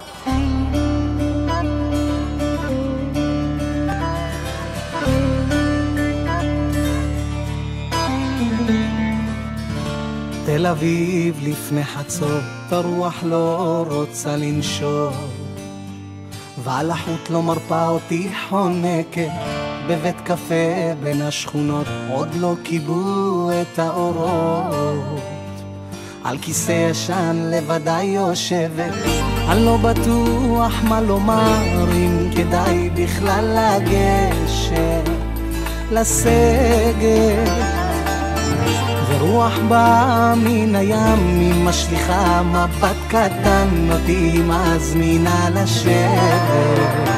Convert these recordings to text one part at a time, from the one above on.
תל אביב לפני חצות, הרוח לא רוצה לנשור, ועל החוט לא מרפה אותי חונקת, בבית קפה בין השכונות עוד לא קיבלו את האורות. על כיסא ישן לבדי יושבת, אני לא בטוח מה לומר, אם כדאי בכלל לגשת לסגת. ורוח באה מן הים, היא משליחה מבט קטן, אותי מזמינה לשבת.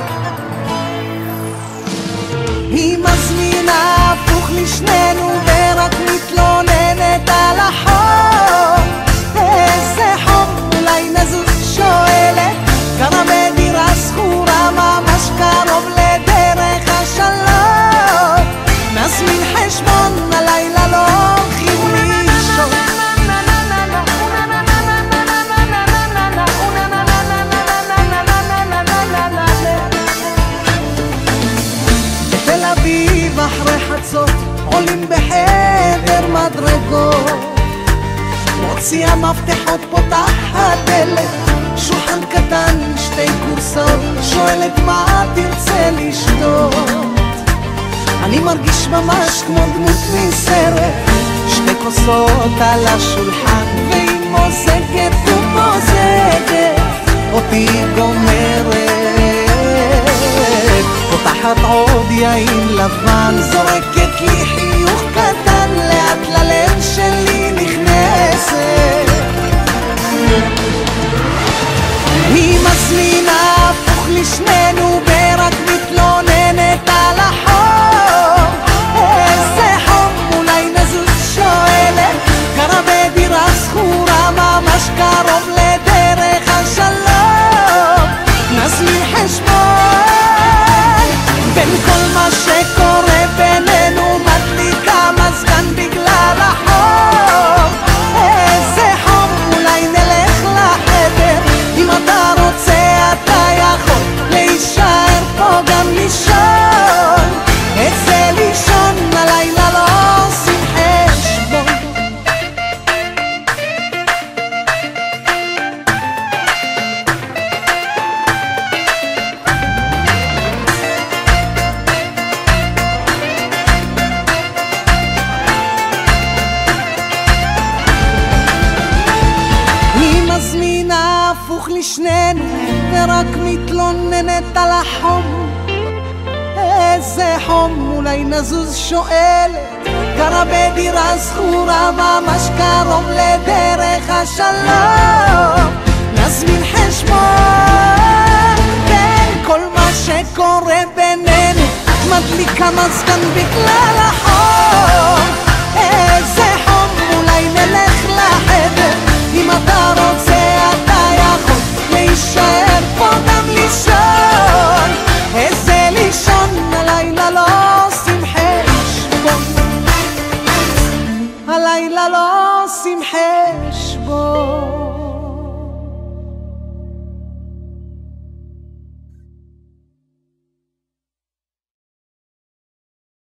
היא מזמינה הפוך לשנינו ורק מתלוננת על החום. איזה חום, אולי נזוז, שואלת, גרה בדירה שכורה ממש קרוב לדרך השלום. נזמין חשבון, הלילה לא הולכים לישון. בתל אביב אחרי חצות עולים בחדר מדרגות, מוציאה מפתחות, פותחת דלת, שולחן קטן, שתי קורסאות, שואלת מה תרצה לשתות. אני מרגיש ממש כמו דמות מסרט, שתי כוסות על השולחן, והיא מוזגת ומוזגת, אותי גומרת. פותחת עוד יין לבן, זורקת לי חיוך קטן, לאט ללב שלי נכנסת. היא מזמינה הפוך לשנינו ורק מתלוננת על החום. איזה חום, אולי נזוז, שואלת, גרה בדירה שכורה ממש קרוב לדרך השלום. נזמין חשבון, בין כל מה שקורה בינינו מדליקה מזגן בגלל החום. איזה חום, אולי נלך לחדר, אם אתה רוצה אתה יכול להישאר פה גם לישון. את זה לישון, הלילה לא עושים חשבון. היא מזמינה הפוך לשנינו ורק מתלוננת על החום. איזה חום, אולי נזוז, שואלת, גרה בדירה שכורה ממש קרוב לדרך השלום. נזמין חשבון, בין כל מה שקורה בינינו את מדליקה מזגן בגלל החום. איזה חום, אולי נלך לחדר, אם אתה רוצה אתה יכול להישאר פה גם לישון. איזה לישון, הלילה לא עושים חשבון, הלילה לא עושים חשבון.